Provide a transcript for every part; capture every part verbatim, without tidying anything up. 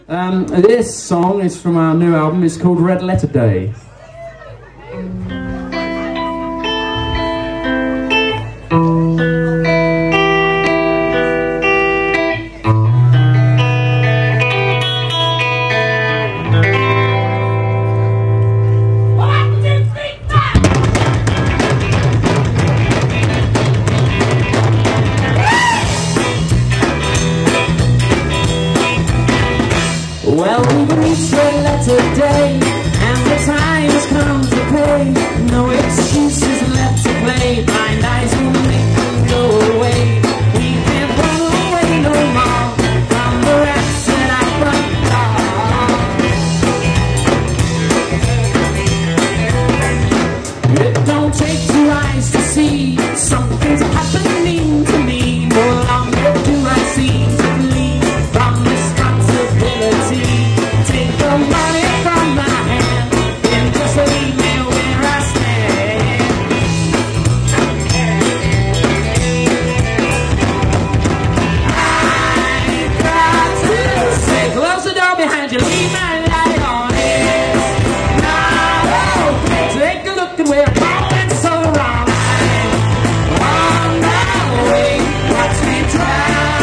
Um, this song is from our new album. It's called Red Letter Day. Well, we've reached red letter day, and the time has come to pay. No excuses left to play. Blind eyes will make them go away. We can't run away no more from the rats at our front door. It don't take two eyes to see something's happening to me. No longer do I seem to flee from responsibility. Take the money from my hand and just leave me where I stand. I've got to say, close the door behind you, leave my light on. It's not okay. Take a look at where I'm going so wrong. I'm on my way, watch me try.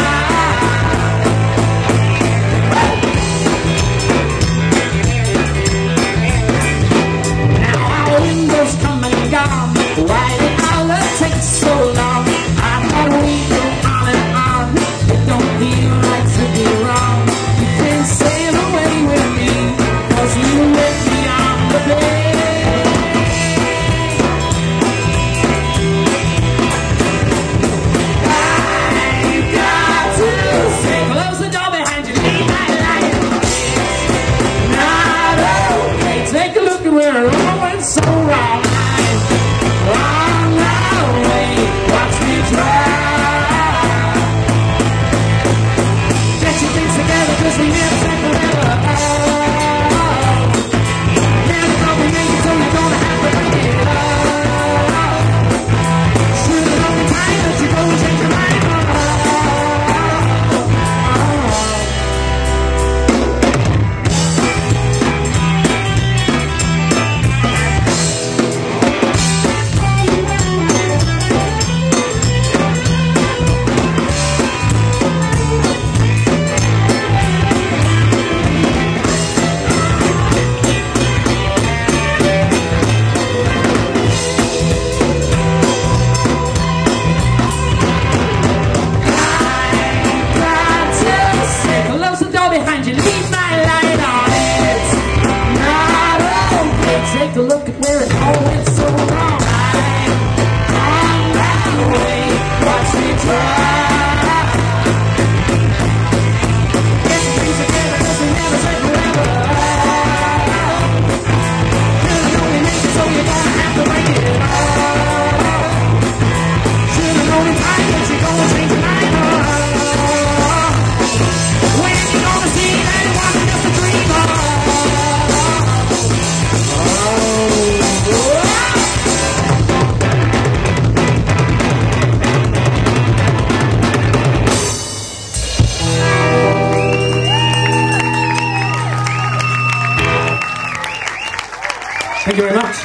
Why did all that take so long? I thought we'd go on and on. It don't feel right to be wrong. You can sail away with me, cause you live beyond the bay. I've got to say, close the door behind you, leave my light on. Not okay. Take a look at where it all went so wrong. On my way, watch me try. Get your things together, cause we never take forever. Never thought we make it, so you're gonna have to break it up. Should've known in time that you go and change your mind. Behind you, leave my light on. It's not okay. Take a look at where it all went so wrong. I'm on my way, watch me try. Get your things together, cause we never take forever. Should've known we make it, so you're gonna have to break it up. Should've known in time that you're gonna change your mind. Thank you very much.